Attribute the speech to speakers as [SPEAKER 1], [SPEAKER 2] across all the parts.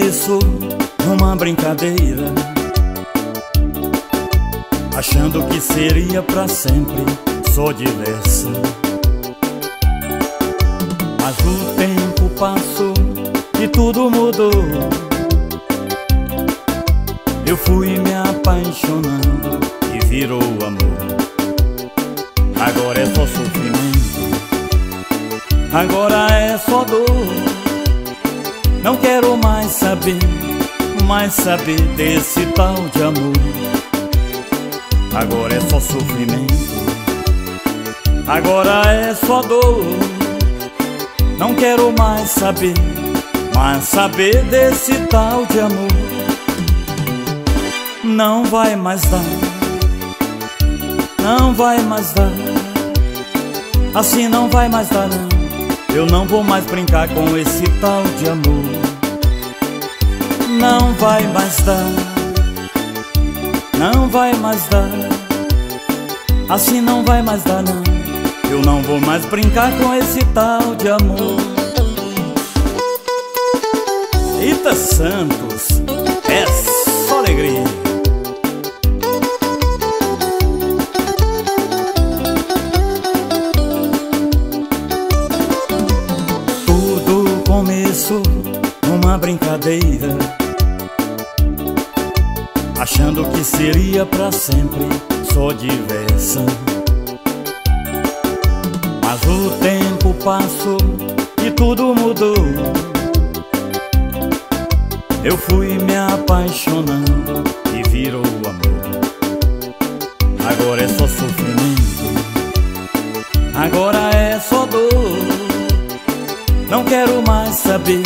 [SPEAKER 1] começo numa brincadeira, achando que seria pra sempre só diversão. Mas o tempo passou e tudo mudou. Eu fui me apaixonando e virou amor. Agora é só sofrimento, agora é só dor. Não quero mais saber desse tal de amor. Agora é só sofrimento, agora é só dor. Não quero mais saber desse tal de amor. Não vai mais dar, não vai mais dar. Assim não vai mais dar não. Eu não vou mais brincar com esse tal de amor. Não vai mais dar, não vai mais dar. Assim não vai mais dar não. Eu não vou mais brincar com esse tal de amor. Eita Santos, é só alegria. Tudo começou numa brincadeira, achando que seria pra sempre só diversão. Mas o tempo passou e tudo mudou. Eu fui me apaixonando e virou amor. Agora é só sofrimento, agora é só dor. Não quero mais saber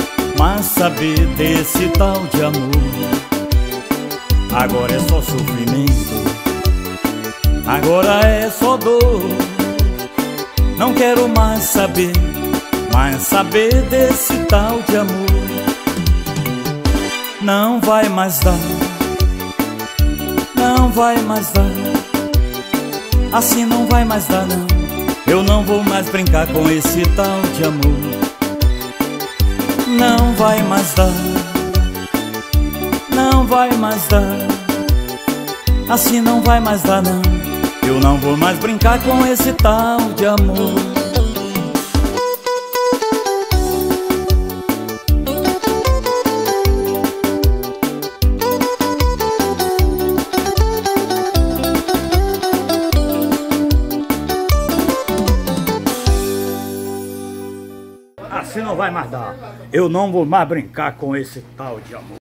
[SPEAKER 1] desse tal de amor. Agora é só sofrimento, agora é só dor. Não quero mais saber desse tal de amor. Não vai mais dar, não vai mais dar. Assim não vai mais dar não. Eu não vou mais brincar com esse tal de amor. Não vai mais dar, não vai mais dar. Assim não vai mais dar não. Eu não vou mais brincar com esse tal de amor. Assim não vai mais dar. Eu não vou mais brincar com esse tal de amor.